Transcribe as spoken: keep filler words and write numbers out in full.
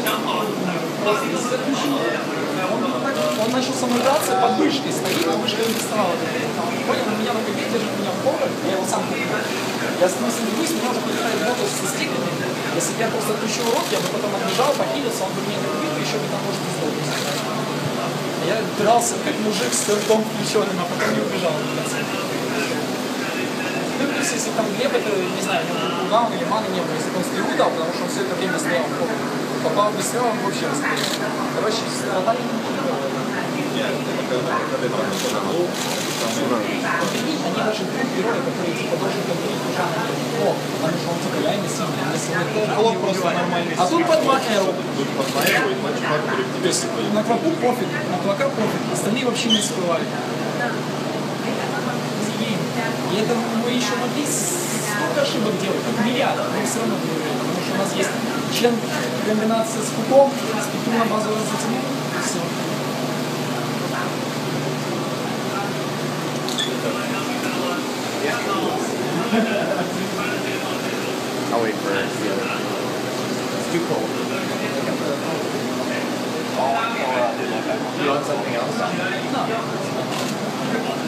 Он начал самоиграться, под вышкой стоит, а вышка не доставала. Понял, он меня на кабине держит, меня в пол, я его сам купил. Я становился не выяснил, меня уже подбирает бонус со стиками. Если бы я просто отключил урок, я бы потом отбежал, похилился, он бы меня не убил, еще бы там может и сдохнуть. Я дрался как мужик с ртом включенным, а потом не убежал. Ну, плюс, если там Глеб, это, не знаю, у него кулдаун или маны не было, если бы он стрелу дал, потому что он все это время стоял в поле. Попал бы стрел, он вообще расстрелял. Короче, страдали не было. Они даже двух героев, которые типа должен контролировать уже на О, потому что он типа реально сильный. Холод просто нормальный. А тут под два L. Тут под два L, и два чувака, которые в тебе сыпали. На кваку пофиг, на квака пофиг, остальные вообще не скрывали. И это мы еще могли столько ошибок делать, как миллиард, но все равно выиграли, потому что у нас есть член комбинация с хуком, спектрума базового затянула, и все. I'll wait for it. It's too cold. Oh, or, uh, you want something else? No.